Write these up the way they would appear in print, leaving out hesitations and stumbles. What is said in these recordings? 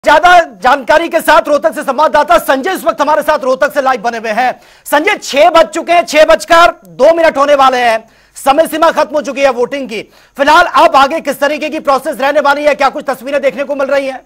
ज्यादा जानकारी के साथ रोहतक से संवाददाता संजय इस वक्त हमारे साथ रोहतक से लाइव बने हुए हैं। संजय, 6 बज चुके हैं, 6:02 होने वाले हैं, समय सीमा खत्म हो चुकी है वोटिंग की। फिलहाल अब आगे किस तरीके की प्रोसेस रहने वाली है, क्या कुछ तस्वीरें देखने को मिल रही हैं?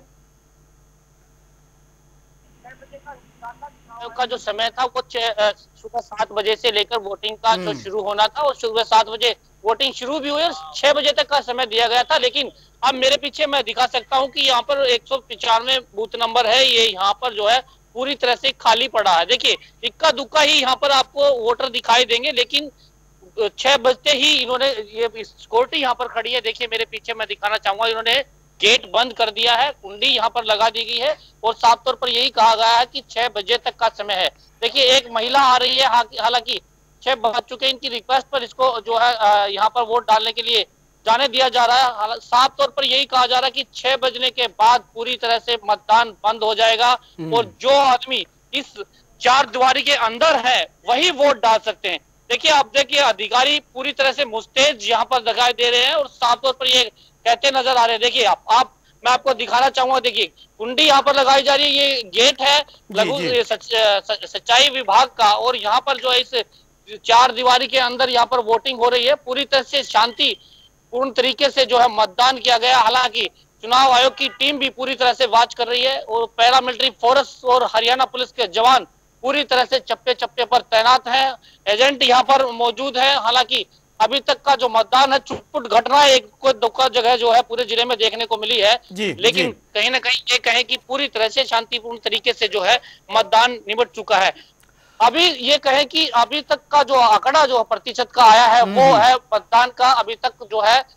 का जो समय था वो सुबह 7 बजे से लेकर वोटिंग का जो शुरू होना था और सुबह 7 बजे वोटिंग शुरू भी हुई और 6 बजे तक का समय दिया गया था। लेकिन अब मेरे पीछे मैं दिखा सकता हूं कि यहाँ पर 195 बूथ नंबर है, ये यहाँ पर जो है पूरी तरह से खाली पड़ा है। देखिए, इक्का दुक्का ही यहाँ पर आपको वोटर दिखाई देंगे, लेकिन 6 बजते ही इन्होंने ये सिक्योरिटी यहाँ पर खड़ी है। देखिए मेरे पीछे मैं दिखाना चाहूंगा, इन्होंने गेट बंद कर दिया है, कुंडी यहाँ पर लगा दी गई है और साफ तौर पर यही कहा गया है कि 6 बजे तक का समय है। देखिए एक महिला आ रही है, हालांकि 6 बज चुके इनकी रिक्वेस्ट पर इसको जो है यहाँ पर वोट डालने के लिए जाने दिया जा रहा है। साफ तौर पर यही कहा जा रहा है कि 6 बजने के बाद पूरी तरह से मतदान बंद हो जाएगा और जो आदमी इस 4 दीवारी के अंदर है वही वोट डाल सकते हैं। देखिए आप देखिए, अधिकारी पूरी तरह से मुस्तैद यहाँ पर दिखाई दे रहे हैं और साफ तौर पर ये कहते नजर आ रहे हैं। देखिए आप मैं आपको दिखाना चाहूंगा, देखिए कुंडी यहाँ पर लगाई जा रही है, ये गेट है लघु सिंचाई विभाग का और यहाँ पर जो है इस 4 दीवारी के अंदर यहाँ पर वोटिंग हो रही है। पूरी तरह से शांति पूर्ण तरीके से जो है मतदान किया गया। हालांकि चुनाव आयोग की टीम भी पूरी तरह से वॉच कर रही है और पैरामिलिट्री फोर्स और हरियाणा पुलिस के जवान पूरी तरह से चप्पे चप्पे पर तैनात हैं, एजेंट यहाँ पर मौजूद है। हालांकि अभी तक का जो मतदान है, छुटपुट घटना एक कोई दुखद जगह जो है पूरे जिले में देखने को मिली है, लेकिन कहीं ना कहीं ये कहें कि पूरी तरह से शांतिपूर्ण तरीके से जो है मतदान निपट चुका है। अभी ये कहें कि अभी तक का जो आंकड़ा जो प्रतिशत का आया है वो है मतदान का अभी तक जो है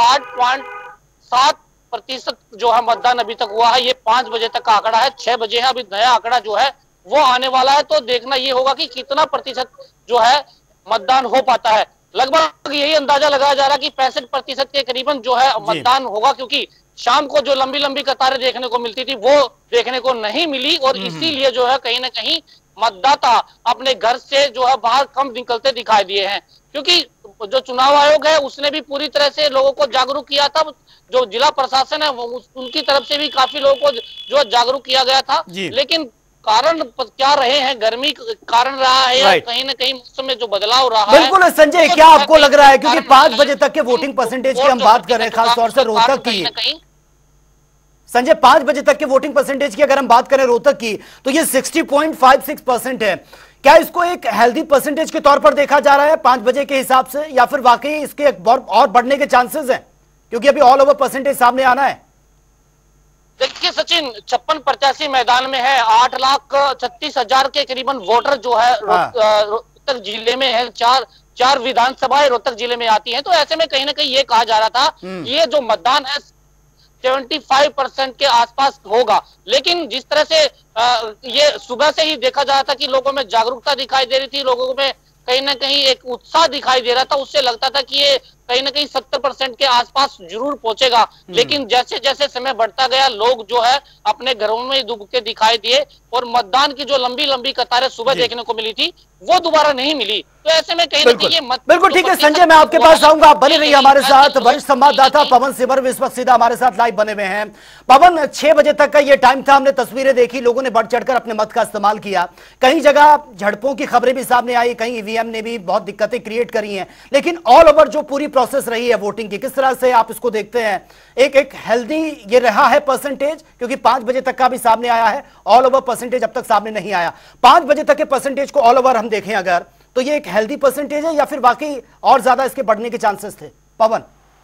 60.7% जो है मतदान अभी तक हुआ है। ये 5 बजे तक का आंकड़ा है, 6 बजे है, अभी नया आंकड़ा जो है वो आने वाला है। तो देखना ये होगा कि कितना प्रतिशत जो है मतदान हो पाता है। लगभग यही अंदाजा लगाया जा रहा है कि 65% के करीबन जो है मतदान होगा, क्योंकि शाम को जो लंबी लंबी कतारें देखने को मिलती थी वो देखने को नहीं मिली और इसीलिए जो है कहीं ना कहीं मतदाता अपने घर से जो है बाहर कम निकलते दिखाई दिए हैं। क्योंकि जो चुनाव आयोग है उसने भी पूरी तरह से लोगों को जागरूक किया था, जो जिला प्रशासन है उनकी तरफ से भी काफी लोगों को जो जागरूक किया गया था। लेकिन कारण क्या रहे हैं, गर्मी कारण रहा है या कहीं ना कहीं मौसम में जो बदलाव रहा है। बिल्कुल संजय, क्या आपको लग रहा है, क्योंकि 5 बजे तक के वोटिंग परसेंटेज की हम बात कर रहे हैं, खासतौर से रोहतक की संजय, 5 बजे तक के वोटिंग परसेंटेज की अगर हम बात करें रोहतक की तो ये 60.56% है। क्या इसको एक हेल्दी परसेंटेज के तौर पर देखा जा रहा है 5 बजे के हिसाब से, या फिर वाकई इसके और बढ़ने के चांसेस हैं, क्योंकि अभी ऑल ओवर परसेंटेज सामने आना है? देखिए सचिन, 56 प्रत्याशी मैदान में है, 8,36,000 के करीबन वोटर जो है रोहतक जिले में है। चार विधानसभाएं रोहतक जिले में आती हैं, तो ऐसे में कहीं ना कहीं ये कहा जा रहा था ये जो मतदान है 75% के आसपास होगा। लेकिन जिस तरह से ये सुबह से ही देखा जा रहा था कि लोगों में जागरूकता दिखाई दे रही थी, लोगों में कहीं ना कहीं एक उत्साह दिखाई दे रहा था, उससे लगता था कि ये कहीं ना कहीं 70% के आसपास जरूर पहुंचेगा। लेकिन जैसे जैसे समय बढ़ता गया लोग जो है अपने घरों में डूबते दिखाई दिए और मतदान की जो लंबी लंबी कतारें सुबह देखने को मिली थी वो दोबारा नहीं मिली। तो ऐसे में कहीं ना कहीं ये बिल्कुल ठीक है संजय, मैं आपके पास आऊंगा, आप बने रहिए हमारे साथ। वरिष्ठ संवाददाता पवन सिमर इस वक्त सीधा हमारे साथ लाइव बने हुए हैं। पवन, 6 बजे तक का ये टाइम था, हमने तस्वीरें देखी, लोगों ने बढ़ चढ़कर अपने मत का इस्तेमाल किया, कहीं जगह झड़पों की खबरें भी सामने आई, कहीं ईवीएम ने भी बहुत दिक्कतें क्रिएट करी हैं, लेकिन ऑल ओवर जो पूरी प्रोसेस रही है वोटिंग की, किस तरह से आप इसको देखते हैं? एक हेल्दी ये रहा है परसेंटेज, क्योंकि 5 बजे तक का भी सामने आया है, ऑल ओवर परसेंटेज अब तक सामने नहीं आया। 5 बजे तक के परसेंटेज को ऑल ओवर हम देखें अगर, तो ये एक हेल्दी परसेंटेज है या फिर वाकई और ज्यादा इसके बढ़ने के चांसेस थे? पवन।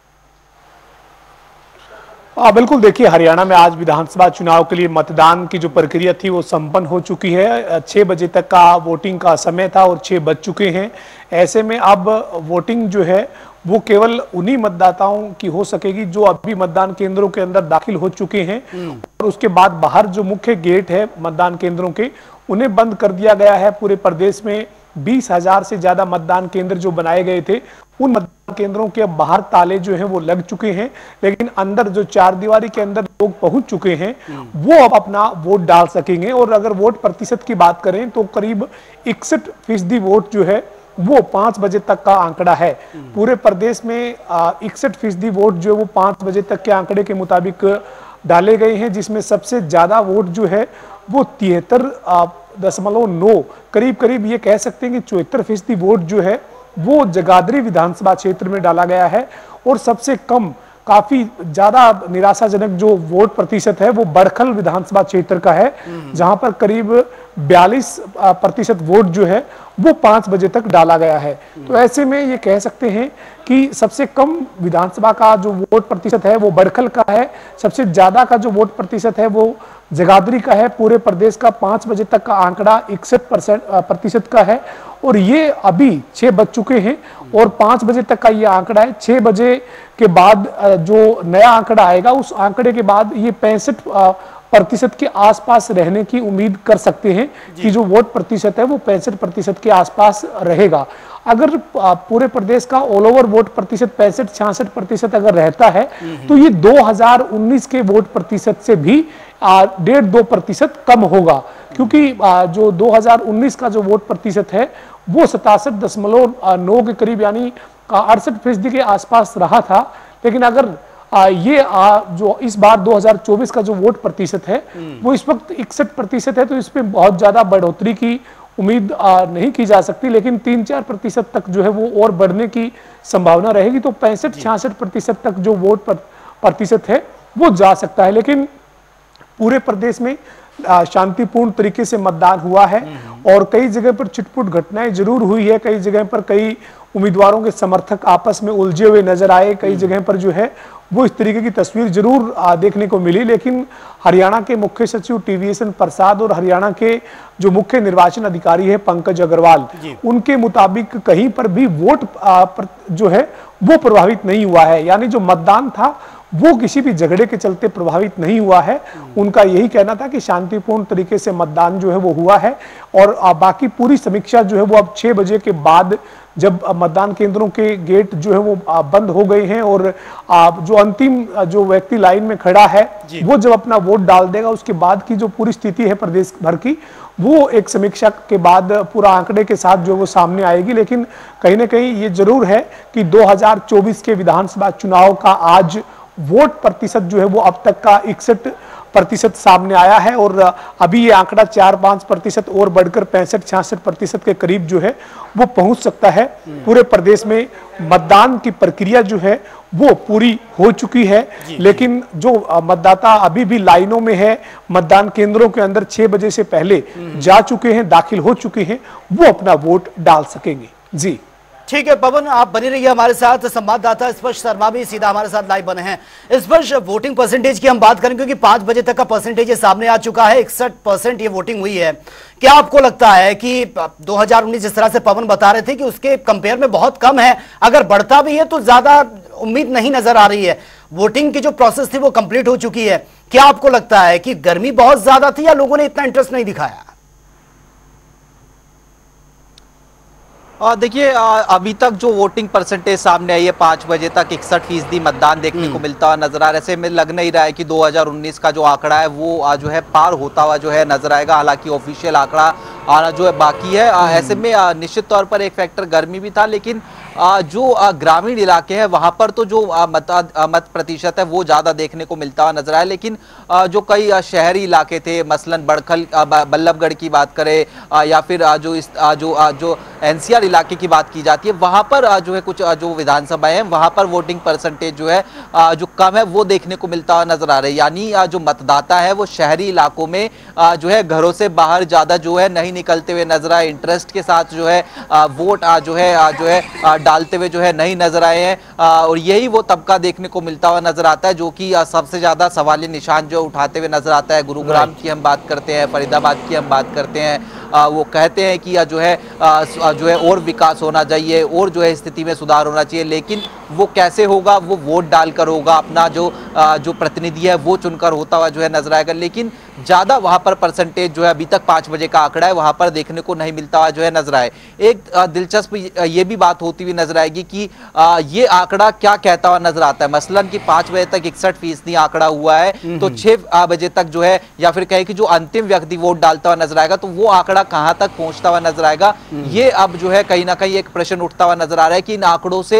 बिल्कुल, देखिए हरियाणा में आज विधानसभा चुनाव के लिए मतदान की जो प्रक्रिया थी वो संपन्न हो चुकी है। 6 बजे तक का वोटिंग का समय था और 6 बज चुके हैं। ऐसे में अब वोटिंग जो है वो केवल उन्हीं मतदाताओं की हो सकेगी जो अभी मतदान केंद्रों के अंदर दाखिल हो चुके हैं और उसके बाद बाहर जो मुख्य गेट है मतदान केंद्रों के उन्हें बंद कर दिया गया है। पूरे प्रदेश में 20,000 से ज्यादा मतदान केंद्र जो बनाए गए थे, उन मतदान केंद्रों के अब बाहर ताले जो हैं वो लग चुके हैं, लेकिन अंदर जो 4 दीवारी के अंदर लोग पहुंच चुके हैं वो अब अपना वोट डाल सकेंगे। और अगर वोट प्रतिशत की बात करें तो करीब 61% वोट जो है वो 5 बजे तक का आंकड़ा है। पूरे प्रदेश में 61% वोट जो है वो 5 बजे तक के आंकड़े के मुताबिक डाले गए हैं, जिसमें सबसे ज्यादा वोट जो है वो 73.9 करीब करीब ये कह सकते हैं कि 74% वोट जो है वो जगाधरी विधानसभा क्षेत्र में डाला गया है। और सबसे कम, काफी ज्यादा निराशाजनक जो वोट प्रतिशत है वो बड़खल विधानसभा क्षेत्र का है, जहां पर करीब 42% वोट जो है वो 5 बजे तक डाला गया है। तो ऐसे में ये कह सकते हैं कि सबसे कम विधानसभा का जो वोट प्रतिशत है वो बड़खल का है, सबसे ज्यादा का जो वोट प्रतिशत है वो जगाधरी का है। पूरे प्रदेश का 5 बजे तक का आंकड़ा 61% का है और ये अभी 6 बज चुके हैं और 5 बजे तक का ये आंकड़ा है। 6 बजे के बाद जो नया आंकड़ा आएगा उस आंकड़े के बाद ये 65% के आसपास रहने की उम्मीद कर सकते हैं कि जो वोट प्रतिशत है वो 65% के आसपास रहेगा। अगर पूरे प्रदेश का ऑल ओवर वोट प्रतिशत 65-66% अगर रहता है तो ये 2019 के वोट प्रतिशत से भी 1.5-2% कम होगा, क्योंकि जो 2019 का जो वोट प्रतिशत है वो 67.9 के करीब यानी 68% के आसपास रहा था। लेकिन अगर जो इस बार 2024 का जो वोट प्रतिशत है वो इस वक्त 61% है, तो इसमें बहुत ज्यादा बढ़ोतरी की उम्मीद नहीं की जा सकती, लेकिन 3-4% तक जो है वो और बढ़ने की संभावना रहेगी। तो 65-66% तक जो वोट प्रतिशत है वो जा सकता है। लेकिन पूरे प्रदेश में शांतिपूर्ण तरीके से मतदान हुआ है और कई जगह पर छिटपुट घटनाएं जरूर हुई है। कई जगह पर कई उम्मीदवारों के समर्थक आपस में उलझे हुए नजर आए, कई जगह पर जो है वो इस तरीके की तस्वीर जरूर देखने को मिली। लेकिन हरियाणा के मुख्य सचिव टीवीएसएन प्रसाद और हरियाणा के जो मुख्य निर्वाचन अधिकारी है पंकज अग्रवाल, उनके मुताबिक कहीं पर भी वोट जो है वो प्रभावित नहीं हुआ है, यानी जो मतदान था वो किसी भी झगड़े के चलते प्रभावित नहीं हुआ है। उनका यही कहना था कि शांतिपूर्ण तरीके से मतदान जो है वो हुआ है और बाकी पूरी समीक्षा जो है वो अब 6 बजे के बाद, जब मतदान केंद्रों के गेट जो है वो बंद हो गए हैं और जो अंतिम जो व्यक्ति लाइन में खड़ा है वो जब अपना वोट डाल देगा, उसके बाद की जो पूरी स्थिति है प्रदेश भर की वो एक समीक्षा के बाद पूरा आंकड़े के साथ जो वो सामने आएगी। लेकिन कहीं ना कहीं ये जरूर है कि 2024 के विधानसभा चुनाव का आज वोट प्रतिशत जो है वो अब तक का 61% सामने आया है और अभी ये आंकड़ा 4-5% और बढ़कर 65-66% के करीब जो है वो पहुंच सकता है। पूरे प्रदेश में मतदान की प्रक्रिया जो है वो पूरी हो चुकी है, लेकिन जो मतदाता अभी भी लाइनों में है, मतदान केंद्रों के अंदर 6 बजे से पहले जा चुके हैं, दाखिल हो चुके हैं, वो अपना वोट डाल सकेंगे। जी ठीक है पवन, आप बने रहिए हमारे साथ। संवाददाता स्पर्श शर्मा भी सीधा हमारे साथ लाइव बने हैं। स्पर्श, वोटिंग परसेंटेज की हम बात करें क्योंकि 5 बजे तक का परसेंटेज सामने आ चुका है, 61% ये वोटिंग हुई है। क्या आपको लगता है कि 2019 जिस तरह से पवन बता रहे थे कि उसके कंपेयर में बहुत कम है, अगर बढ़ता भी है तो ज्यादा उम्मीद नहीं नजर आ रही है? वोटिंग की जो प्रोसेस थी वो कंप्लीट हो चुकी है। क्या आपको लगता है कि गर्मी बहुत ज्यादा थी या लोगों ने इतना इंटरेस्ट नहीं दिखाया? देखिए, अभी तक जो वोटिंग परसेंटेज सामने आई है 5 बजे तक 61% मतदान देखने को मिलता हुआ नजर आ रहा है। ऐसे में लग नहीं रहा है कि 2019 का जो आंकड़ा है वो जो है पार होता हुआ जो है नजर आएगा। हालांकि ऑफिशियल आंकड़ा आना जो है बाकी है। ऐसे में निश्चित तौर पर एक फैक्टर गर्मी भी था, लेकिन जो ग्रामीण इलाके हैं वहां पर तो जो मत प्रतिशत है वो ज्यादा देखने को मिलता हुआ नजर आया। लेकिन जो कई शहरी इलाके थे, मसलन बड़खल बल्लभगढ़ की बात करें या फिर जो एनसीआर इलाके की बात की जाती है, वहां पर जो है कुछ जो विधानसभाएं हैं वहां पर वोटिंग परसेंटेज जो है जो कम है वो देखने को मिलता हुआ नजर आ रहा है। यानी जो मतदाता है वो शहरी इलाकों में जो है घरों से बाहर ज्यादा जो है नहीं निकलते हुए नजर आए, इंटरेस्ट के साथ जो है वोट जो है डालते हुए जो है नहीं नजर आए हैं। और यही वो तबका देखने को मिलता हुआ नजर आता है जो कि सबसे ज्यादा सवालिया निशान जो उठाते हुए नजर आता है। गुरुग्राम की हम बात करते हैं, फरीदाबाद की हम बात करते हैं, वो कहते हैं कि जो है और विकास होना चाहिए और जो है स्थिति में सुधार होना चाहिए, लेकिन वो कैसे होगा? वो वोट डालकर होगा, अपना जो प्रतिनिधि है वो चुनकर होता हुआ जो है नजर आएगा। लेकिन ज्यादा वहां पर परसेंटेज जो है अभी तक 5 बजे का आंकड़ा है वहां पर देखने को नहीं मिलता हुआ जो है नजर आए। एक दिलचस्प ये भी बात होती हुई नजर आएगी कि ये आंकड़ा क्या कहता हुआ नजर आता है। मसलन कि 5 बजे तक 61% आंकड़ा हुआ है, तो 6 बजे तक जो है या फिर कहे कि जो अंतिम व्यक्ति वोट डालता हुआ नजर आएगा तो वो आंकड़ा कहां तक पहुंचता हुआ नजर आएगा। ये अब जो है कहीं ना कहीं एक प्रश्न उठता हुआ नजर आ रहा है कि इन आंकड़ों से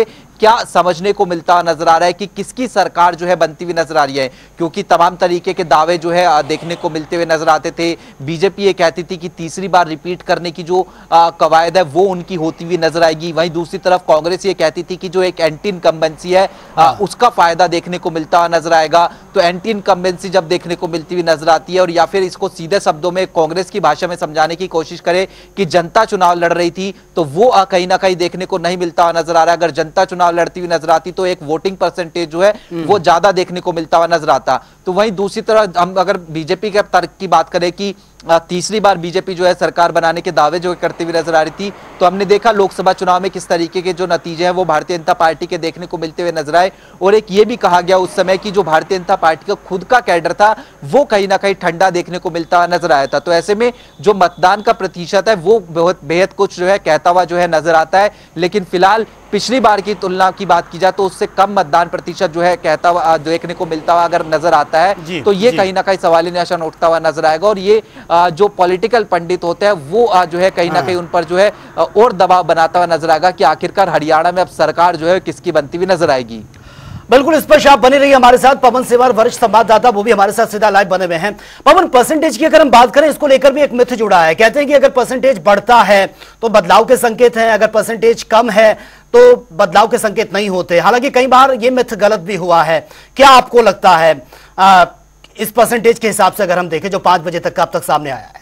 क्या समझने को मिलता नजर आ रहा है कि किसकी सरकार जो है बनती हुई नजर आ रही है, क्योंकि तमाम तरीके के दावे जो है देखने को मिलते हुए नजर आते थे। बीजेपी ये कहती थी कि तीसरी बार रिपीट करने की जो कवायद है वो उनकी होती हुई नजर आएगी। वहीं दूसरी तरफ कांग्रेस ये कहती थी कि जो एक एंटी इनकम्बेंसी है उसका फायदा देखने को मिलता हुआ नजर आएगा। तो एंटी इनकम्बेंसी जब देखने को मिलती हुई नजर आती है, और या फिर इसको सीधे शब्दों में कांग्रेस की भाषा में समझाने की कोशिश करे कि जनता चुनाव लड़ रही थी, तो वो कहीं ना कहीं देखने को नहीं मिलता हुआ नजर आ रहा है। अगर जनता चुनाव लड़ती हुई नजर आती तो एक वोटिंग परसेंटेज जो है वो ज्यादा देखने को मिलता हुआ नजर आता। तो वहीं दूसरी तरफ हम अगर बीजेपी के तर्क की बात करें कि तीसरी बार बीजेपी जो है सरकार बनाने के दावे जो करती हुई नजर आ रही थी, तो हमने देखा लोकसभा चुनाव में किस तरीके के जो नतीजे हैं वो भारतीय जनता पार्टी के देखने को मिलते हुए नजर आए। और एक ये भी कहा गया उस समय कि जो भारतीय जनता पार्टी का खुद का कैडर था वो कहीं ना कहीं ठंडा देखने को मिलता हुआ नजर आया था। तो ऐसे में जो मतदान का प्रतिशत है वो बहुत बेहद कुछ जो है कहता हुआ जो है नजर आता है। लेकिन फिलहाल पिछली बार की तुलना की बात की जाए तो उससे कम मतदान प्रतिशत जो है कहता हुआ देखने को मिलता हुआ अगर नजर आता है, तो ये कहीं ना कहीं सवाल निशान उठता हुआ नजर आएगा। और ये जो पॉलिटिकल पंडित होते हैं वो जो है कहीं ना कहीं उन पर जो है और दबाव बनाता हुआ नजर आएगा कि आखिरकार हरियाणा में अब सरकार जो है किसकी बनती हुई नजर आएगी। बिल्कुल स्पष्ट, आप बने रहिए हमारे साथ। पवन सिमर वरिष्ठ संवाददाता वो भी हमारे साथ सीधा लाइव बने हुए हैं। पवन, परसेंटेज की अगर हम बात करें, इसको लेकर भी एक मिथ जुड़ा है। कहते हैं कि अगर परसेंटेज बढ़ता है तो बदलाव के संकेत हैं, अगर परसेंटेज कम है तो बदलाव के संकेत नहीं होते। हालांकि कई बार ये मिथ गलत भी हुआ है। क्या आपको लगता है इस परसेंटेज के हिसाब से अगर हम देखें जो 5 बजे तक का अब तक सामने आया है?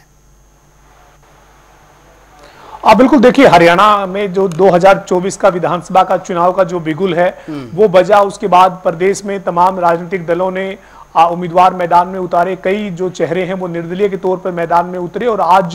बिल्कुल, देखिए हरियाणा में जो 2024 का विधानसभा का चुनाव का जो बिगुल है वो बजा। उसके बाद प्रदेश में तमाम राजनीतिक दलों ने उम्मीदवार मैदान में उतारे। कई जो चेहरे हैं वो निर्दलीय के तौर पर मैदान में उतरे और आज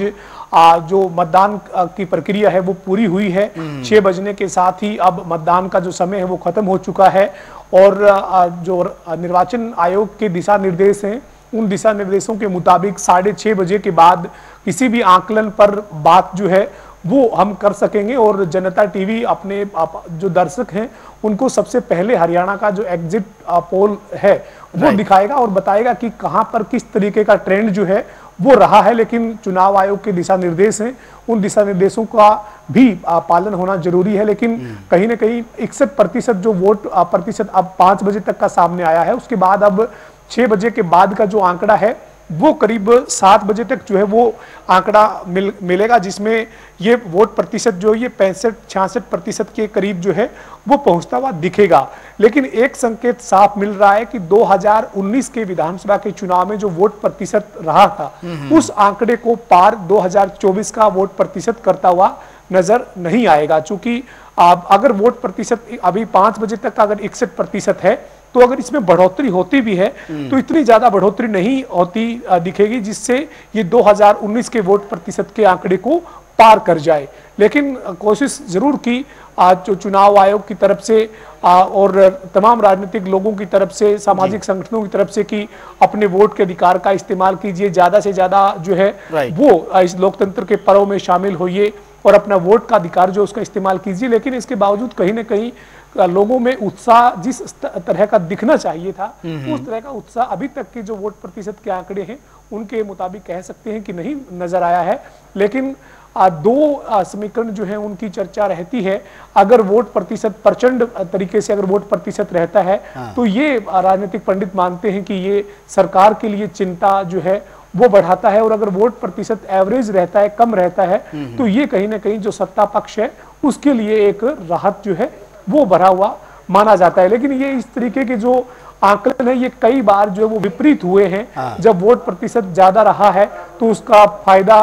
जो मतदान की प्रक्रिया है वो पूरी हुई है। 6 बजने के साथ ही अब मतदान का जो समय है वो खत्म हो चुका है। और जो निर्वाचन आयोग के दिशा निर्देश हैं उन दिशा निर्देशों के मुताबिक 6:30 बजे के बाद किसी भी आकलन पर बात जो है वो हम कर सकेंगे। और जनता टीवी अपने जो दर्शक हैं उनको सबसे पहले हरियाणा का जो एग्जिट पोल है वो दिखाएगा और बताएगा कि कहां पर किस तरीके का ट्रेंड जो है वो रहा है। लेकिन चुनाव आयोग के दिशा निर्देश हैं, उन दिशा निर्देशों का भी पालन होना जरूरी है। लेकिन कहीं ना कहीं 61% जो वोट प्रतिशत अब 5 बजे तक का सामने आया है, उसके बाद अब 6 बजे के बाद का जो आंकड़ा है वो करीब 7 बजे तक जो है वो आंकड़ा मिलेगा, जिसमें ये वोट प्रतिशत जो ये 65-66% के करीब जो है वो पहुंचता हुआ दिखेगा। लेकिन एक संकेत साफ मिल रहा है कि 2019 के विधानसभा के चुनाव में जो वोट प्रतिशत रहा था उस आंकड़े को पार 2024 का वोट प्रतिशत करता हुआ नजर नहीं आएगा। चूंकि अगर वोट प्रतिशत अभी 5 बजे तक अगर 61% है तो अगर इसमें बढ़ोतरी होती भी है तो इतनी ज्यादा बढ़ोतरी नहीं होती दिखेगी जिससे ये 2019 के वोट प्रतिशत के आंकड़े को पार कर जाए। लेकिन कोशिश जरूर की जो चुनाव आयोग की तरफ से और तमाम राजनीतिक लोगों की तरफ से, सामाजिक संगठनों की तरफ से कि अपने वोट के अधिकार का इस्तेमाल कीजिए, ज्यादा से ज्यादा जो है वो इस लोकतंत्र के पर्व में शामिल होइए और अपना वोट का अधिकार जो उसका इस्तेमाल कीजिए। लेकिन इसके बावजूद कहीं ना कहीं लोगों में उत्साह जिस तरह का दिखना चाहिए था उस तरह का उत्साह अभी तक के जो वोट प्रतिशत के आंकड़े हैं उनके मुताबिक कह सकते हैं कि नहीं नजर आया है। लेकिन 2 समीकरण जो है उनकी चर्चा रहती है। अगर वोट प्रतिशत प्रचंड तरीके से अगर वोट प्रतिशत रहता है तो ये राजनीतिक पंडित मानते हैं कि ये सरकार के लिए चिंता जो है वो बढ़ाता है। और अगर वोट प्रतिशत एवरेज रहता है, कम रहता है, तो ये कहीं ना कहीं जो सत्ता पक्ष है उसके लिए एक राहत जो है वो भरा हुआ माना जाता है। लेकिन ये इस तरीके के जो आंकलन है ये कई बार जो है वो विपरीत हुए हैं। जब वोट प्रतिशत ज्यादा रहा है तो उसका फायदा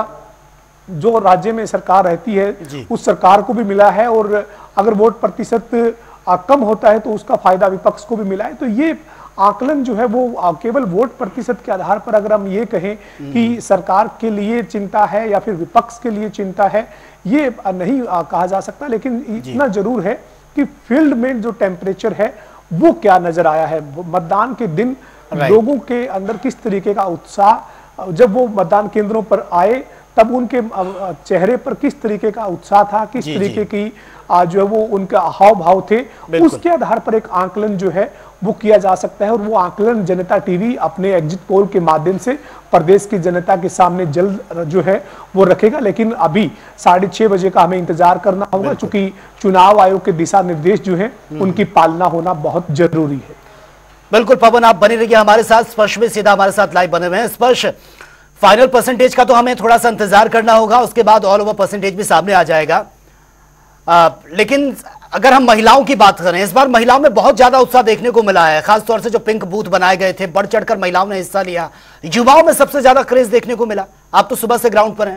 जो राज्य में सरकार रहती है उस सरकार को भी मिला है, और अगर वोट प्रतिशत कम होता है तो उसका फायदा विपक्ष को भी मिला है। तो ये आकलन जो है वो केवल वोट प्रतिशत के आधार पर अगर हम ये कहें कि सरकार के लिए चिंता है या फिर विपक्ष के लिए चिंता है, ये नहीं कहा जा सकता। लेकिन इतना जरूर है कि फील्ड में जो टेम्परेचर है वो क्या नजर आया है, मतदान के दिन लोगों के अंदर किस तरीके का उत्साह, जब वो मतदान केंद्रों पर आए तब उनके चेहरे पर किस तरीके का उत्साह था, किस तरीके की जो है वो उनका हाव भाव थे, उसके आधार पर एक आंकलन जो है वो किया जा सकता है। और वो आंकलन जनता टीवी अपने एग्जिट पोल के माध्यम से प्रदेश की जनता के सामने जल्द जो है वो रखेगा। लेकिन अभी 6:30 बजे का हमें इंतजार करना होगा, क्योंकि चुनाव आयोग के दिशा निर्देश जो है उनकी पालना होना बहुत जरूरी है। बिल्कुल पवन, आप बने रहिए हमारे साथ। स्पर्श में सीधा हमारे साथ लाइव बने हुए हैं। स्पर्श, फाइनल परसेंटेज का तो हमें थोड़ा सा इंतजार करना होगा, उसके बाद ऑल ओवर परसेंटेज भी सामने आ जाएगा। लेकिन अगर हम महिलाओं की बात करें, इस बार महिलाओं में बहुत ज्यादा उत्साह देखने को मिला है, खासतौर से जो पिंक बूथ बनाए गए थे, बढ़ चढ़कर महिलाओं ने हिस्सा लिया। युवाओं में सबसे ज्यादा क्रेज देखने को मिला। आप तो सुबह से ग्राउंड पर हैं।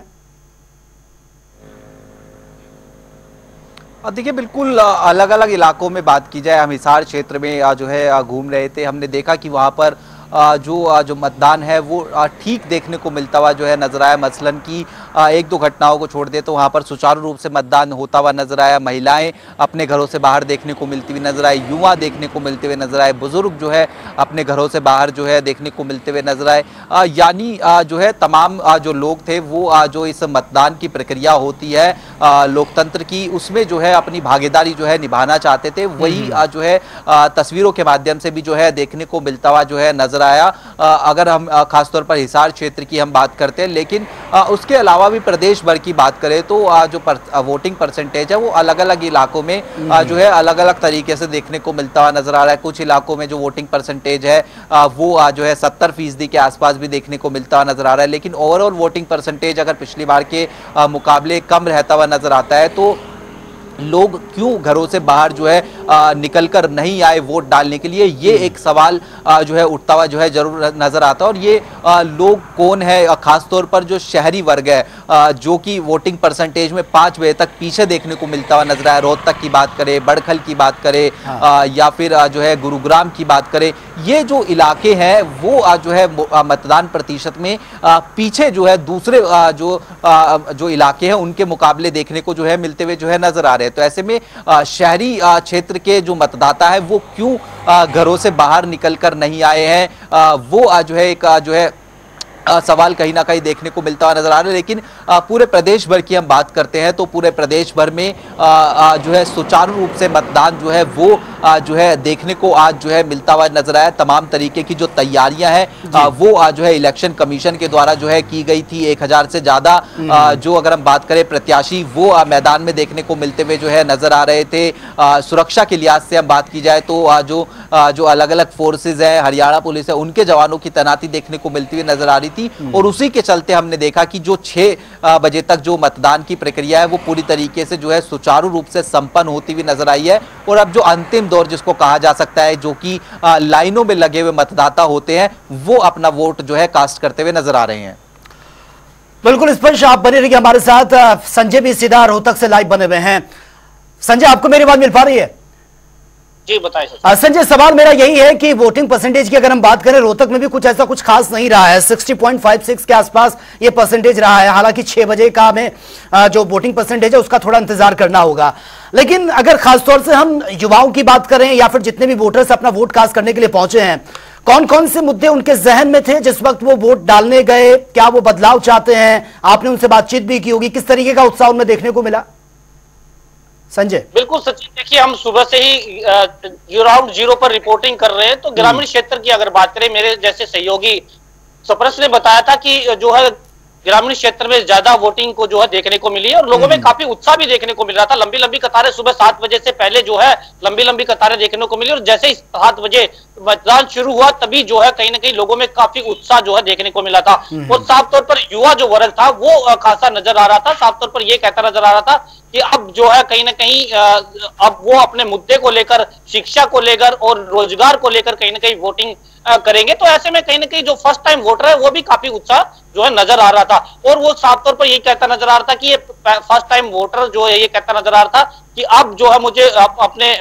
देखिए, बिल्कुल अलग अलग इलाकों में बात की जाए, हम हिसार क्षेत्र में जो है घूम रहे थे, हमने देखा कि वहाँ पर जो मतदान है वो ठीक देखने को मिलता हुआ जो है नजर आया। मसलन की एक दो घटनाओं को छोड़ दे तो वहाँ पर सुचारू रूप से मतदान होता हुआ नजर आया। महिलाएं अपने घरों से बाहर देखने को मिलती हुई नजर आई, युवा देखने को मिलते हुए नजर आए, बुजुर्ग जो है अपने घरों से बाहर जो है देखने को मिलते हुए नजर आए। यानी जो है तमाम जो लोग थे वो जो इस मतदान की प्रक्रिया होती है लोकतंत्र की, उसमें जो है अपनी भागीदारी जो है निभाना चाहते थे। वही जो है तस्वीरों के माध्यम से भी जो है देखने को मिलता हुआ जो है नजर आया। अगर हम खासतौर पर हिसार क्षेत्र की हम बात करते हैं, लेकिन उसके अलावा भी प्रदेश भर की बात करें तो जो वोटिंग परसेंटेज है वो अलग अलग इलाकों में जो है अलग अलग तरीके से देखने को मिलता हुआ नजर आ रहा है। कुछ इलाकों में जो वोटिंग परसेंटेज है वो जो है 70% के आसपास भी देखने को मिलता हुआ नजर आ रहा है। लेकिन ओवरऑल वोटिंग परसेंटेज अगर पिछली बार के मुकाबले कम रहता हुआ नजर आता है, तो लोग क्यों घरों से बाहर जो है निकलकर नहीं आए वोट डालने के लिए, ये एक सवाल जो है उठता हुआ जो है जरूर नजर आता है। और ये लोग कौन है, खासतौर पर जो शहरी वर्ग है जो कि वोटिंग परसेंटेज में 5 बजे तक पीछे देखने को मिलता हुआ नजर आया। रोहतक की बात करें, बड़खल की बात करें, या फिर जो है गुरुग्राम की बात करें, ये जो इलाके हैं वो जो है मतदान प्रतिशत में पीछे जो है दूसरे जो इलाके हैं उनके मुकाबले देखने को जो है मिलते हुए जो है नजर आ रहे हैं। तो ऐसे में शहरी क्षेत्र के जो मतदाता है वो क्यों घरों से बाहर निकलकर नहीं आए हैं, वो जो है एक जो है सवाल कहीं ना कहीं देखने को मिलता हुआ नजर आ रहा है। लेकिन पूरे प्रदेश भर की हम बात करते हैं तो पूरे प्रदेश भर में जो है सुचारू रूप से मतदान जो है वो जो है देखने को आज जो है मिलता हुआ नजर आया। तमाम तरीके की जो तैयारियां हैं वो जो है इलेक्शन कमीशन के द्वारा जो है की गई थी। 1000 से ज्यादा जो अगर हम बात करें प्रत्याशी वो मैदान में देखने को मिलते हुए जो है नजर आ रहे थे। सुरक्षा के लिहाज से हम बात की जाए तो जो अलग अलग फोर्सेज है, हरियाणा पुलिस है, उनके जवानों की तैनाती देखने को मिलती हुई नजर आ रही थी। और उसी के चलते हमने देखा कि जो 6 बजे तक जो मतदान की प्रक्रिया है वो पूरी तरीके से जो है सुचारू रूप से संपन्न होती हुई नजर आई है। और अब जो अंतिम दौर जिसको कहा जा सकता है, जो कि लाइनों में लगे हुए मतदाता होते हैं, वो अपना वोट जो है कास्ट करते हुए नजर आ रहे हैं। बिल्कुल स्पर्श, आप बने रहिए हमारे साथ। संजय भी सीधा रोहतक से लाइव बने हुए हैं। संजय, आपको मेरी बात मिल पा रही है? जी बताइए संजय, सवाल मेरा यही है कि वोटिंग परसेंटेज की अगर हम बात करें, रोहतक में भी कुछ ऐसा कुछ खास नहीं रहा है। 60.56 के आसपास ये परसेंटेज रहा है। हालांकि 6 बजे का हमें जो वोटिंग परसेंटेज है उसका थोड़ा इंतजार करना होगा। लेकिन अगर खासतौर से हम युवाओं की बात करें या फिर जितने भी वोटर्स अपना वोट कास्ट करने के लिए पहुंचे हैं, कौन कौन से मुद्दे उनके जहन में थे जिस वक्त वो वोट डालने गए? क्या वो बदलाव चाहते हैं? आपने उनसे बातचीत भी की होगी, किस तरीके का उत्साह उनमें देखने को मिला? संजय। बिल्कुल सचिन, देखिए हम सुबह से ही राउंड 0 पर रिपोर्टिंग कर रहे हैं। तो ग्रामीण क्षेत्र की अगर बात करें, मेरे जैसे सहयोगी सप्रस ने बताया था कि जो है ग्रामीण क्षेत्र में ज्यादा वोटिंग को जो है देखने को मिली है और लोगों में काफी उत्साह भी देखने को मिल रहा था। लंबी लंबी कतारें सुबह 7 बजे से पहले जो है लंबी लंबी कतारें देखने को मिली और जैसे ही 7 बजे मतदान शुरू हुआ तभी जो है कहीं ना कहीं लोगों में काफी उत्साह जो है देखने को मिला था। और साफ तौर पर युवा जो वर्ग था वो खासा नजर आ रहा था। साफ तौर पर ये कहता नजर आ रहा था कि अब जो है कहीं ना कहीं अब वो अपने मुद्दे को लेकर, शिक्षा को लेकर और रोजगार को लेकर कहीं ना कहीं वोटिंग करेंगे। तो ऐसे में कहीं ना कहीं जो फर्स्ट टाइम वोटर है वो भी काफी उत्साह जो है नजर आ रहा था। और वो साफ तौर पर ये कहता नजर आ रहा था कि ये फर्स्ट टाइम वोटर जो है ये कहता नजर आ रहा था कि अब जो है मुझे अपने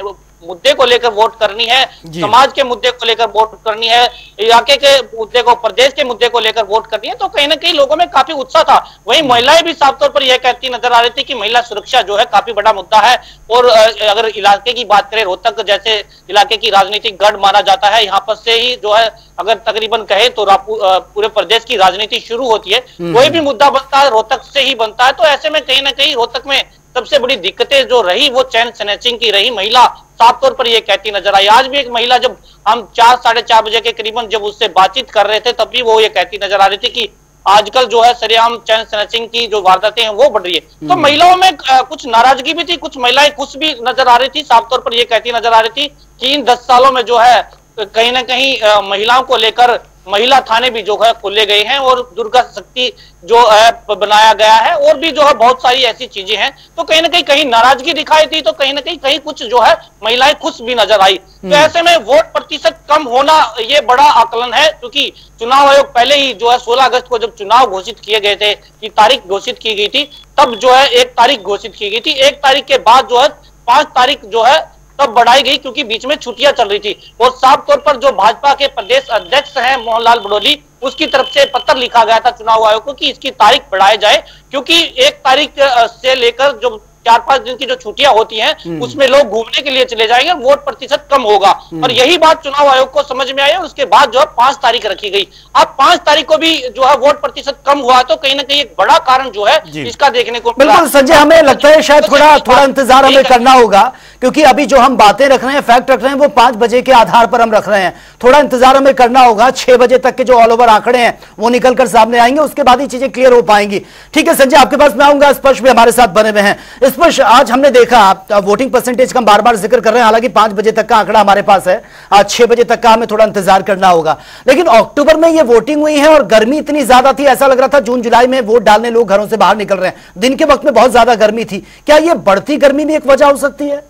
मुद्दे को लेकर वोट करनी है, समाज के मुद्दे को लेकर वोट करनी है, इलाके के मुद्दे को, प्रदेश के मुद्दे को लेकर वोट करनी है, तो कहीं ना कहीं लोगों में काफी उत्साह था। वहीं महिलाएं भी साफ तौर पर यह कहती नजर आ रही थी कि महिला सुरक्षा जो है काफी बड़ा मुद्दा है। और अगर इलाके की बात करें, रोहतक जैसे इलाके की राजनीतिक गढ़ माना जाता है, यहाँ पर से ही जो है अगर तकरीबन कहे तो पूरे प्रदेश की राजनीति शुरू होती है। कोई भी मुद्दा बनता है रोहतक से ही बनता है। तो ऐसे में कहीं ना कहीं रोहतक में सबसे बड़ी दिक्कतें जो रही वो चैन स्नैचिंग की रही। महिला साफ तौर पर ये कहती नजर आई। आज भी एक महिला, जब हम 4 साढ़े 4 बजे के करीबन जब उससे बातचीत कर रहे थे, तब भी वो ये कहती नजर आ रही थी कि आजकल जो है सरेआम चैन स्नैचिंग की जो वारदातें हैं वो बढ़ रही है। तो महिलाओं में कुछ नाराजगी भी थी, कुछ महिलाएं खुश भी नजर आ रही थी। साफ तौर पर ये कहती नजर आ रही थी कि इन 10 सालों में जो है कहीं ना कहीं महिलाओं को लेकर महिला थाने भी जो है खोले गए हैं और दुर्गा शक्ति जो है बनाया गया है, और भी जो है बहुत सारी ऐसी चीजें हैं। तो कहीं ना कहीं नाराजगी दिखाई दी, तो कहीं ना कहीं कुछ जो है महिलाएं खुश भी नजर आई। तो ऐसे में वोट प्रतिशत कम होना ये बड़ा आकलन है, क्योंकि चुनाव आयोग पहले ही जो है 16 अगस्त को जब चुनाव घोषित किए गए थे, कि तारीख घोषित की गई थी, तब जो है 1 तारीख घोषित की गई थी। 1 तारीख के बाद जो है 5 तारीख जो है तब बढ़ाई गई, क्योंकि बीच में छुट्टियां चल रही थी। और साफ तौर पर जो भाजपा के प्रदेश अध्यक्ष हैं मोहनलाल बड़ोली, उसकी तरफ से पत्र लिखा गया था चुनाव आयोग को कि इसकी तारीख बढ़ाई जाए, क्योंकि 1 तारीख से लेकर जो 4-5 दिन की जो छुट्टियां होती हैं उसमें लोग घूमने के लिए चले जाएंगे, वोट प्रतिशत कम होगा। और यही बात चुनाव आयोग को समझ में आई और उसके बाद जो है 5 तारीख रखी गई। अब 5 तारीख को भी जो है वोट प्रतिशत कम हुआ, तो कहीं ना कहीं एक बड़ा कारण जो है इसका देखने को मिला। बिल्कुल संजय, हमें लगता है शायद थोड़ा इंतजार हमें करना होगा, क्योंकि अभी जो हम बातें रख रहे हैं, फैक्ट रख रहे हैं, वो 5 बजे के आधार पर हम रख रहे हैं। थोड़ा इंतजार हमें करना होगा। 6 बजे तक के जो ऑल ओवर आंकड़े हैं वो निकलकर सामने आएंगे, उसके बाद ही चीजें क्लियर हो पाएंगी। ठीक है संजय, आपके पास मैं आऊंगा। स्पर्श भी हमारे साथ बने हुए हैं। स्पर्श, आज हमने देखा वोटिंग परसेंटेज का हम बार बार जिक्र कर रहे हैं, हालांकि 5 बजे तक का आंकड़ा हमारे पास है, आज 6 बजे तक का हमें थोड़ा इंतजार करना होगा। लेकिन अक्टूबर में ये वोटिंग हुई है और गर्मी इतनी ज्यादा थी, ऐसा लग रहा था जून जुलाई में वोट डालने लोग घरों से बाहर निकल रहे हैं। दिन के वक्त में बहुत ज्यादा गर्मी थी। क्या ये बढ़ती गर्मी भी एक वजह हो सकती है?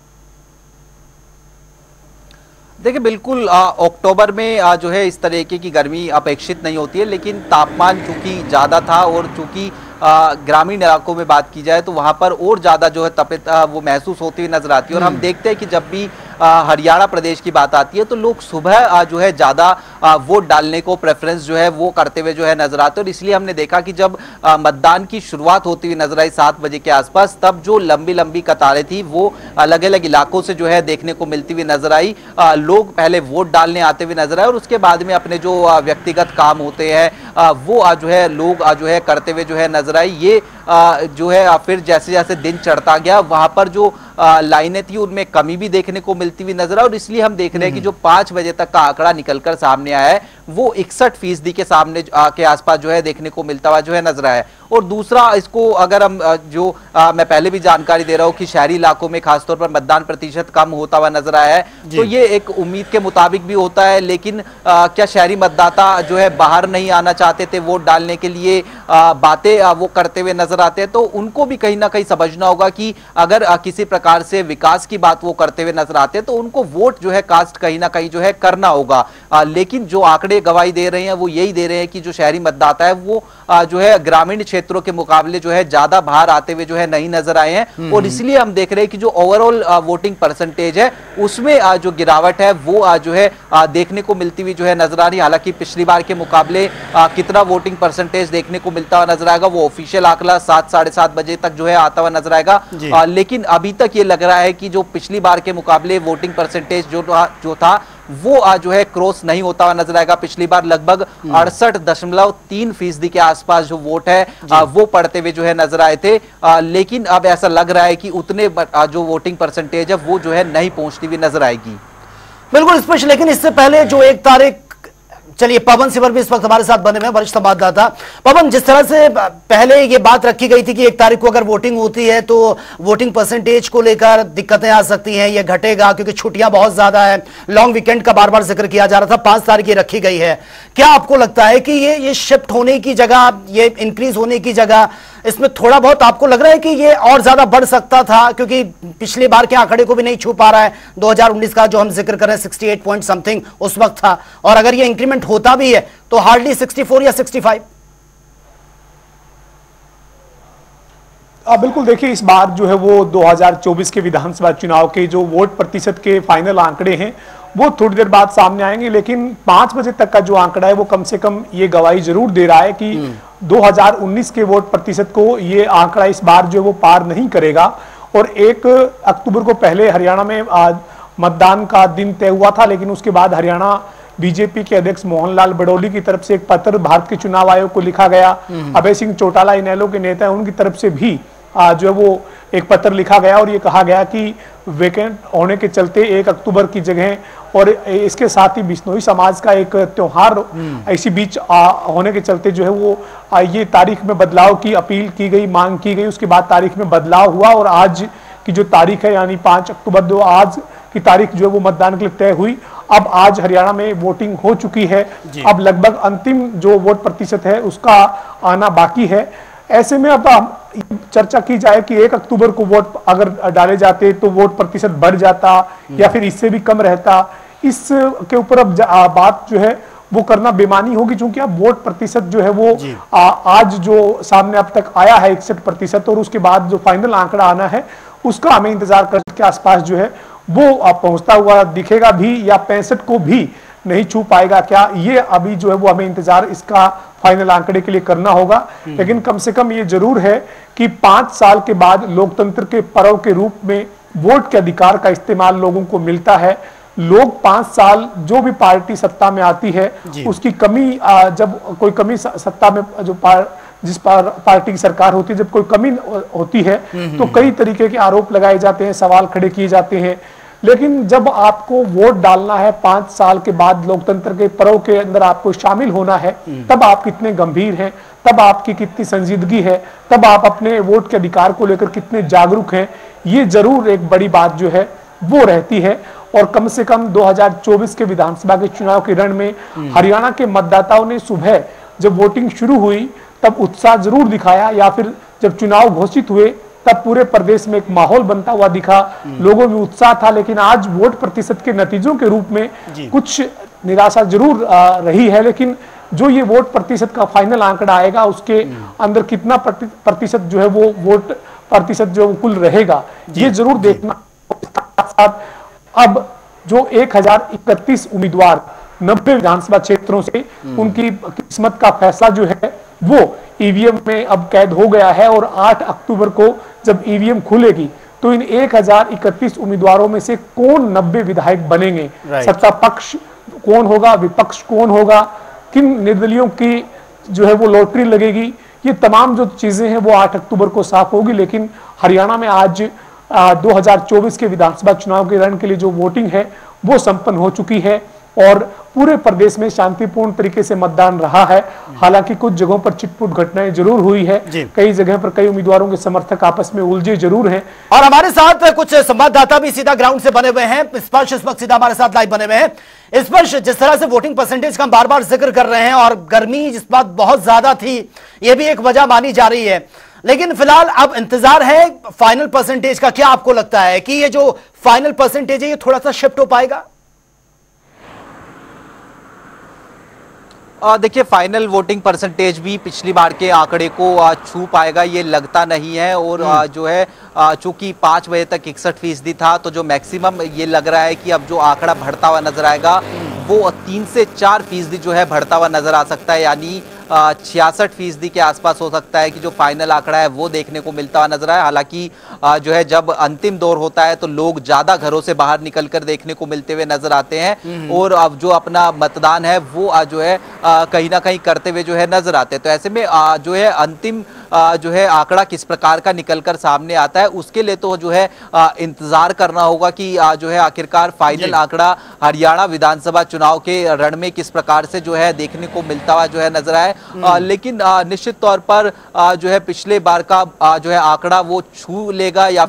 देखिए बिल्कुल, अक्टूबर में जो है इस तरीके की गर्मी अपेक्षित नहीं होती है, लेकिन तापमान चूंकि ज़्यादा था और चूंकि ग्रामीण इलाकों में बात की जाए तो वहाँ पर और ज़्यादा जो है तपिश वो महसूस होती हुई नजर आती है। और हम देखते हैं कि जब भी हरियाणा प्रदेश की बात आती है तो लोग सुबह जो है ज़्यादा वोट डालने को प्रेफरेंस जो है वो करते हुए जो है नजर आते हैं। और इसलिए हमने देखा कि जब मतदान की शुरुआत होती हुई नजर आई 7 बजे के आसपास, तब जो लंबी लंबी कतारें थी वो अलग अलग इलाकों से जो है देखने को मिलती हुई नजर आई। लोग पहले वोट डालने आते हुए नजर आए और उसके बाद में अपने जो व्यक्तिगत काम होते हैं वो जो है लोग जो है करते हुए जो है नजर आई। ये जो है फिर जैसे जैसे दिन चढ़ता गया, वहां पर जो लाइनें थी उनमें कमी भी देखने को मिलती हुई नजर आई। और इसलिए हम देख रहे हैं कि जो 5 बजे तक का आंकड़ा निकलकर सामने आया है वो 61% के सामने के आसपास जो है देखने को मिलता हुआ जो है नजर आया है। और दूसरा, इसको अगर हम मैं पहले भी जानकारी दे रहा हूं कि शहरी इलाकों में खासतौर पर मतदान प्रतिशत कम होता हुआ नजर आया है, तो ये एक उम्मीद के मुताबिक भी होता है। लेकिन क्या शहरी मतदाता जो है बाहर नहीं आना चाहते थे वोट डालने के लिए, बातें वो करते हुए नजर आते हैं, तो उनको भी कहीं ना कहीं समझना होगा कि अगर किसी प्रकार से विकास की बात वो करते हुए नजर आते हैं तो उनको वोट जो है कास्ट कहीं ना कहीं जो है करना होगा। लेकिन जो आंकड़े गवाही दे रहे हैं वो यही दे रहे हैं कि जो शहरी मतदाता है वो जो है ग्रामीण क्षेत्रों के मुकाबले जो है ज्यादा बाहर आते हुए जो है नहीं नजर आए हैं। और इसलिए हम देख रहे हैं कि जो ओवरऑल वोटिंग परसेंटेज है उसमें जो गिरावट है वो जो है देखने को मिलती हुई जो है नजर आ रही है। हालांकि पिछली बार के मुकाबले कितना वोटिंग परसेंटेज देखने को मिलता हुआ नजर आएगा वो ऑफिशियल आंकड़ा 7 साढ़े 7 बजे तक जो है आता हुआ नजर आएगा। लेकिन अभी तक ये लग रहा है कि जो पिछली बार के मुकाबले वोटिंग परसेंटेज जो था वो जो है क्रॉस नहीं होता हुआ नजर आएगा। पिछली बार लगभग 68.3% के आसपास जो वोट है वो पड़ते हुए जो है नजर आए थे। लेकिन अब ऐसा लग रहा है कि उतने जो वोटिंग परसेंटेज है वो जो है नहीं पहुंचती हुई नजर आएगी। बिल्कुल स्पष्ट। लेकिन इससे पहले जो 1 तारीख, चलिए पवन सिमर भी इस वक्त हमारे साथ बने हुए हैं, वरिष्ठ संवाददाता। पवन, जिस तरह से पहले ये बात रखी गई थी कि 1 तारीख को अगर वोटिंग होती है तो वोटिंग परसेंटेज को लेकर दिक्कतें आ सकती हैं, ये घटेगा क्योंकि छुट्टियां बहुत ज्यादा है, लॉन्ग वीकेंड का बार बार जिक्र किया जा रहा था, 5 तारीख ये रखी गई है। क्या आपको लगता है कि ये शिफ्ट होने की जगह, ये इंक्रीज होने की जगह, इसमें थोड़ा बहुत आपको लग रहा है कि ये और ज्यादा बढ़ सकता था, क्योंकि पिछले बार के आंकड़े को भी नहीं छू पा रहा है, 2019 का जो हम जिक्र कर रहे हैं 68 पॉइंट समथिंग उस वक्त था, और अगर ये इंक्रीमेंट होता भी है तो हार्डली 64 या 65? बिल्कुल देखिए, इस बार जो है वो 2024 के विधानसभा चुनाव के जो वोट प्रतिशत के फाइनल आंकड़े हैं वो थोड़ी देर बाद सामने आएंगे, लेकिन 5 बजे तक का जो आंकड़ा है वो कम से कम ये गवाही जरूर दे रहा है कि 2019 के वोट प्रतिशत को ये आंकड़ा इस बार जो है वो पार नहीं करेगा। और 1 अक्टूबर को पहले हरियाणा में मतदान का दिन तय हुआ था, लेकिन उसके बाद हरियाणा बीजेपी के अध्यक्ष मोहनलाल बड़ौली की तरफ से एक पत्र भारत के चुनाव आयोग को लिखा गया। अभय सिंह चौटाला इनेलो के नेता हैं, उनकी तरफ से भी जो है वो एक पत्र लिखा गया और ये कहा गया कि वेकेंट होने के चलते 1 अक्टूबर की जगह और इसके साथ ही बिश्नोई समाज का एक त्योहार इसी बीच होने के चलते जो है वो ये तारीख में बदलाव की अपील की गई, मांग की गई। उसके बाद तारीख में बदलाव हुआ और आज की जो तारीख है यानी 5 अक्टूबर आज की तारीख जो है वो मतदान के लिए तय हुई। अब आज हरियाणा में वोटिंग हो चुकी है, अब लगभग अंतिम जो वोट प्रतिशत है उसका आना बाकी है। ऐसे में अब चर्चा की जाए कि 1 अक्टूबर को वोट अगर डाले जाते तो वोट प्रतिशत बढ़ जाता या फिर इससे भी कम रहता, इसके ऊपर अब बात जो है वो करना बेमानी होगी, क्योंकि अब वोट प्रतिशत जो है वो आज जो सामने अब तक आया है 61% और उसके बाद जो फाइनल आंकड़ा आना है उसका हमें इंतजार करने के आसपास जो है वो पहुंचता हुआ दिखेगा भी या 65 को भी नहीं छू पाएगा क्या, ये अभी जो है वो हमें इंतजार इसका फाइनल आंकड़े के लिए करना होगा। लेकिन कम से कम ये जरूर है कि 5 साल के बाद लोकतंत्र के पर्व के रूप में वोट के अधिकार का इस्तेमाल लोगों को मिलता है। लोग 5 साल जो भी पार्टी सत्ता में आती है उसकी कमी, जब कोई कमी सत्ता में जो जिस पार्टी की सरकार होती है जब कोई कमी होती है तो कई तरीके के आरोप लगाए जाते हैं, सवाल खड़े किए जाते हैं। लेकिन जब आपको वोट डालना है 5 साल के बाद, लोकतंत्र के पर्व के अंदर आपको शामिल होना है, तब आप कितने गंभीर हैं, तब आपकी कितनी संजीदगी है, तब आप अपने वोट के अधिकार को लेकर कितने जागरूक हैं, ये जरूर एक बड़ी बात जो है वो रहती है। और कम से कम 2024 के विधानसभा के चुनाव के रण में हरियाणा के मतदाताओं ने सुबह जब वोटिंग शुरू हुई तब उत्साह जरूर दिखाया, या फिर जब चुनाव घोषित हुए तब पूरे प्रदेश में एक माहौल बनता हुआ दिखा, लोगों में उत्साह था। लेकिन आज वोट प्रतिशत के नतीजों के रूप में कुछ निराशा जरूर रही है, लेकिन जो ये वोट प्रतिशत का फाइनल आंकड़ा आएगा उसके अंदर कितना प्रतिशत जो है वो वोट प्रतिशत जो कुल रहेगा ये जरूर देखना। अब जो 1031 उम्मीदवार 90 विधानसभा क्षेत्रों से उनकी किस्मत का फैसला जो है वो ईवीएम में अब कैद हो गया है और 8 अक्टूबर को जब ईवीएम खुलेगी तो इन 1031 उम्मीदवारों में से कौन 90 विधायक बनेंगे, सत्ता पक्ष कौन होगा, विपक्ष कौन होगा, किन निर्दलियों की जो है वो लॉटरी लगेगी, ये तमाम जो चीजें हैं वो 8 अक्टूबर को साफ होगी। लेकिन हरियाणा में आज 2024 के विधानसभा चुनाव के रण के लिए जो वोटिंग है वो संपन्न हो चुकी है और पूरे प्रदेश में शांतिपूर्ण तरीके से मतदान रहा है। हालांकि कुछ जगहों पर छिटपुट घटनाएं जरूर हुई है, कई जगह पर कई उम्मीदवारों के समर्थक आपस में उलझे जरूर हैं। और हमारे साथ कुछ संवाददाता भी सीधा ग्राउंड से बने हुए हैं, स्पर्श इस वक्त सीधा हमारे साथ लाइव बने हुए हैं। स्पर्श, जिस तरह से वोटिंग परसेंटेज का हम बार बार जिक्र कर रहे हैं और गर्मी जिस बात बहुत ज्यादा थी यह भी एक वजह मानी जा रही है, लेकिन फिलहाल अब इंतजार है फाइनल परसेंटेज का। क्या आपको लगता है कि ये जो फाइनल परसेंटेज है ये थोड़ा सा शिफ्ट हो पाएगा? देखिए, फाइनल वोटिंग परसेंटेज भी पिछली बार के आंकड़े को छू पाएगा ये लगता नहीं है। और जो है चूंकि 5 बजे तक 61% था, तो जो मैक्सिमम ये लग रहा है कि अब जो आंकड़ा बढ़ता हुआ नजर आएगा वो 3 से 4% जो है बढ़ता हुआ नजर आ सकता है, यानी 66% के आसपास हो सकता है कि जो फाइनल आंकड़ा है वो देखने को मिलता हुआ नजर आए। हालांकि जो है जब अंतिम दौर होता है तो लोग ज्यादा घरों से बाहर निकलकर देखने को मिलते हुए नजर आते हैं और अब जो अपना मतदान है वो जो है कहीं ना कहीं करते हुए जो है नजर आते हैं। तो ऐसे में जो है अंतिम जो है आंकड़ा किस प्रकार का निकलकर सामने आता है उसके लिए तो जो है इंतजार करना होगा कि जो है आखिरकार फाइनल आंकड़ा हरियाणा विधानसभा चुनाव के रण में किस प्रकार से जो है देखने को मिलता हुआ जो है नजर आए। लेकिन निश्चित तौर पर जो है पिछले बार का जो है आंकड़ा वो छू लेगा या फिर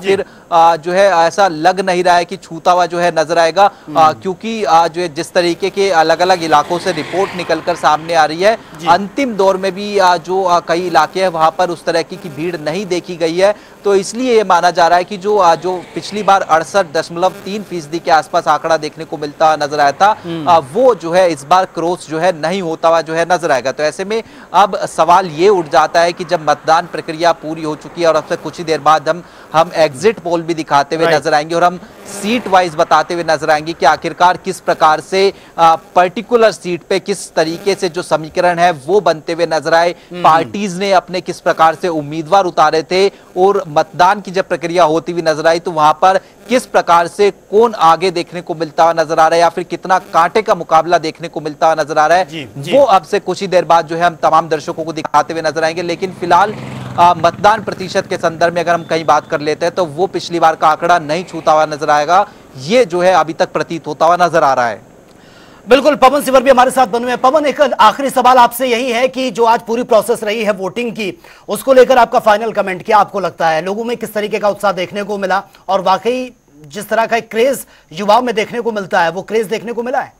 जो है ऐसा लग नहीं रहा है कि छूता हुआ जो है नजर आएगा, क्योंकि जो है जिस तरीके के अलग अलग इलाकों से रिपोर्ट निकलकर सामने आ रही है, अंतिम दौर में भी जो कई इलाके हैं वहां पर उस तरह की भीड़ नहीं देखी गई है। तो इसलिए ये माना जा रहा है कि जो पिछली बार 68.3% के आसपास आंकड़ा देखने को मिलता नजर आया था, वो जो है इस बार क्रॉस जो है नहीं होता हुआ जो है नजर आएगा। तो ऐसे में अब सवाल ये उठ जाता है कि जब मतदान प्रक्रिया पूरी हो चुकी है और अब से कुछ ही देर बाद हम एग्जिट पोल भी दिखाते हुए नजर आएंगे और हम सीट वाइज बताते हुए नजर आएंगे कि आखिरकार किस प्रकार से पर्टिकुलर सीट पे किस तरीके से जो समीकरण है वो बनते हुए नजर आए, पार्टीज ने अपने किस प्रकार से उम्मीदवार उतारे थे और मतदान की जब प्रक्रिया होती हुई नजर आई तो वहां पर किस प्रकार से कौन आगे देखने को मिलता हुआ नजर आ रहा है या फिर कितना कांटे का मुकाबला देखने को मिलता हुआ नजर आ रहा है, वो अब से कुछ ही देर बाद जो है हम तमाम दर्शकों को दिखाते हुए नजर आएंगे। लेकिन फिलहाल मतदान प्रतिशत के संदर्भ में अगर हम कहीं बात कर लेते हैं तो वो पिछली बार का आंकड़ा नहीं छूता हुआ नजर आएगा, ये जो है अभी तक प्रतीत होता हुआ नजर आ रहा है। बिल्कुल, पवन सिवर भी हमारे साथ बने हुए हैं। पवन, एक आखिरी सवाल आपसे यही है कि जो आज पूरी प्रोसेस रही है वोटिंग की, उसको लेकर आपका फाइनल कमेंट क्या आपको लगता है? लोगों में किस तरीके का उत्साह देखने को मिला और वाकई जिस तरह का एक क्रेज युवाओं में देखने को मिलता है वो क्रेज देखने को मिला है?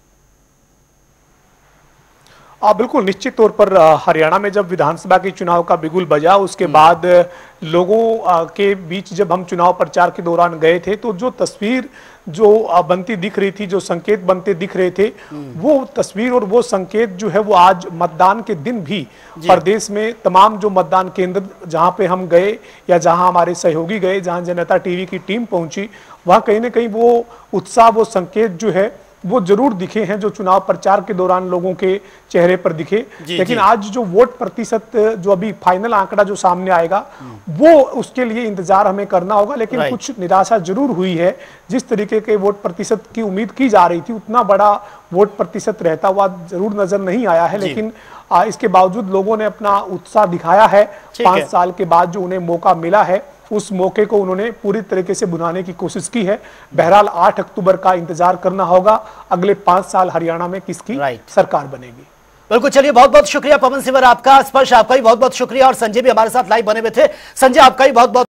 बिल्कुल, निश्चित तौर पर हरियाणा में जब विधानसभा के चुनाव का बिगुल बजा उसके बाद लोगों के बीच जब हम चुनाव प्रचार के दौरान गए थे तो जो तस्वीर जो बनती दिख रही थी, जो संकेत बनते दिख रहे थे, वो तस्वीर और वो संकेत जो है वो आज मतदान के दिन भी प्रदेश में तमाम जो मतदान केंद्र जहां पे हम गए या जहां हमारे सहयोगी गए, जहां जनता टीवी की टीम पहुंची, वहां कहीं ना कहीं वो उत्साह, वो संकेत जो है वो जरूर दिखे हैं जो चुनाव प्रचार के दौरान लोगों के चेहरे पर दिखे। लेकिन आज जो वोट प्रतिशत जो अभी फाइनल आंकड़ा जो सामने आएगा वो उसके लिए इंतजार हमें करना होगा। लेकिन कुछ निराशा जरूर हुई है, जिस तरीके के वोट प्रतिशत की उम्मीद की जा रही थी उतना बड़ा वोट प्रतिशत रहता हुआ जरूर नजर नहीं आया है। लेकिन इसके बावजूद लोगों ने अपना उत्साह दिखाया है। 5 साल के बाद जो उन्हें मौका मिला है उस मौके को उन्होंने पूरी तरीके से बुनाने की कोशिश की है। बहरहाल 8 अक्टूबर का इंतजार करना होगा, अगले 5 साल हरियाणा में किसकी सरकार बनेगी। बिल्कुल, चलिए बहुत बहुत शुक्रिया पवन सिवर आपका, स्पर्श आपका भी बहुत बहुत शुक्रिया और संजय भी हमारे साथ लाइव बने हुए थे। संजय आपका भी बहुत बहुत